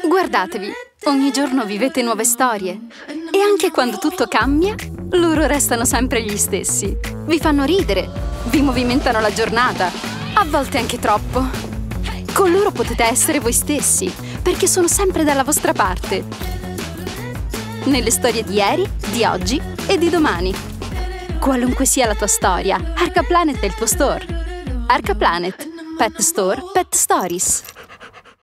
Guardatevi, ogni giorno vivete nuove storie. E anche quando tutto cambia, loro restano sempre gli stessi. Vi fanno ridere, vi movimentano la giornata, a volte anche troppo. Con loro potete essere voi stessi, perché sono sempre dalla vostra parte. Nelle storie di ieri, di oggi e di domani. Qualunque sia la tua storia, Arca Planet è il tuo store. Arca Planet, Pet Store, Pet Stories.